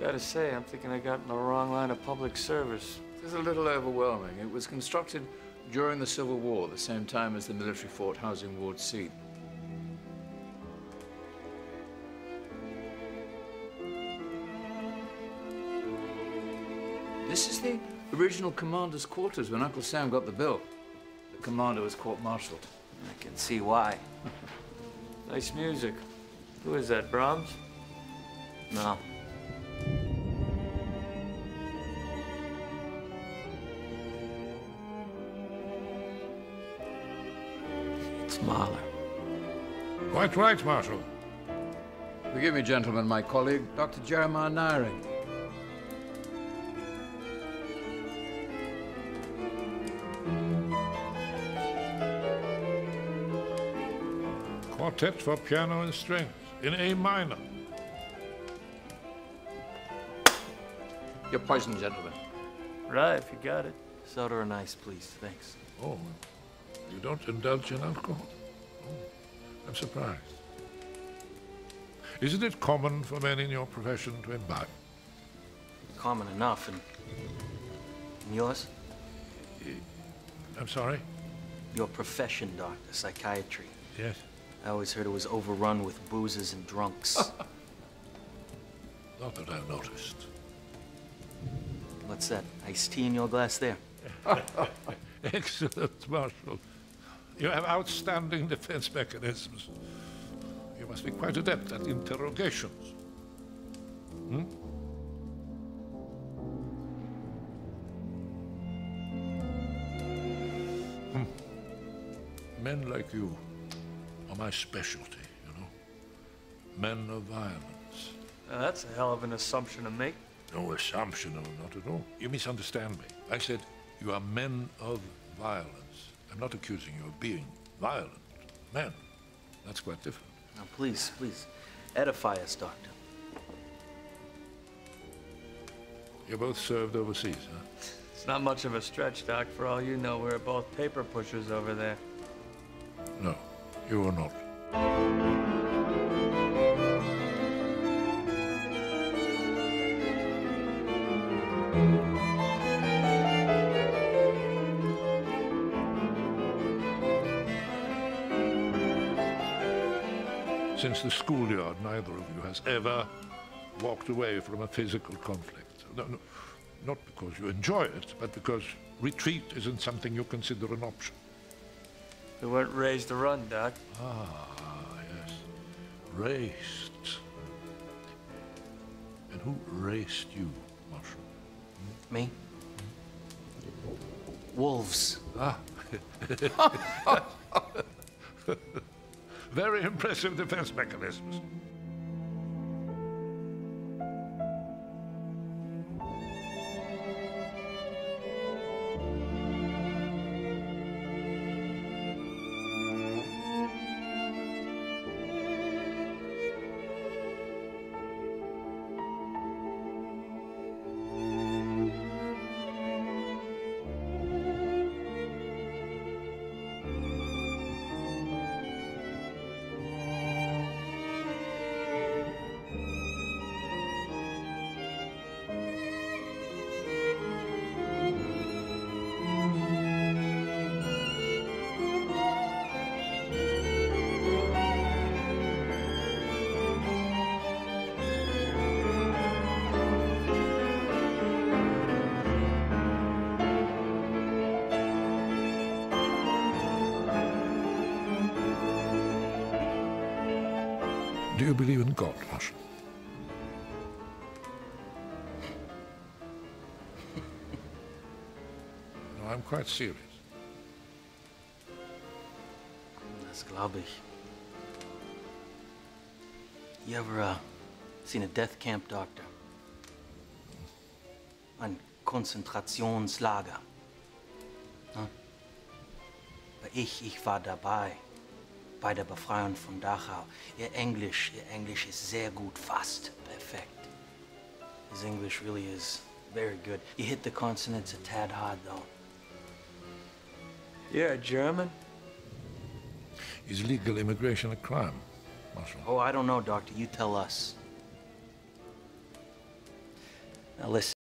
Gotta say, I'm thinking I got in the wrong line of public service. It's a little overwhelming. It was constructed during the Civil War, the same time as the military fort housing Ward C. This is the original commander's quarters when Uncle Sam got the bill. The commander was court-martialed. I can see why. Nice music. Who is that, Brahms? No. It's Mahler. Quite right, Marshal. Forgive me, gentlemen, my colleague, Dr. Jeremiah Nyring. Quartet for piano and strings, in A minor. Your poison, gentlemen. Right, if you got it. Soda or ice, please. Thanks. Oh, you don't indulge in alcohol? Oh, I'm surprised. Isn't it common for men in your profession to imbibe? Common enough, and yours? I'm sorry? Your profession, doctor, psychiatry. Yes. I always heard it was overrun with boozers and drunks. Not that I've noticed. What's that? Iced tea in your glass there? Excellent, Marshal. You have outstanding defense mechanisms. You must be quite adept at interrogations. Hmm? Men like you are my specialty, you know. Men of violence. Now, that's a hell of an assumption to make. No assumption, no, not at all. You misunderstand me. I said you are men of violence. I'm not accusing you of being violent. Men. That's quite different. Now, please, please, edify us, Doctor. You both served overseas, huh? It's not much of a stretch, Doc. For all you know, we're both paper pushers over there. No, you are not. Since the schoolyard, neither of you has ever walked away from a physical conflict. No, not because you enjoy it, but because retreat isn't something you consider an option. We weren't raised to run, Doc. Ah, yes. Raced. And who raced you, Marshal? Me? Wolves. Ah. Very impressive defense mechanisms. Do you believe in God, Marshal? No, I'm quite serious. Das glaube ich. You ever seen a death camp, Doctor? Ein Konzentrationslager. Huh? Ich war dabei. Bei der Befreiung von Dachau. Ihr Englisch ist sehr gut, fast perfekt. His English really is very good. You hit the consonants a tad hard, though. You're a German? Is legal immigration a crime, Marshal? Oh, I don't know, Doctor. You tell us. Now listen.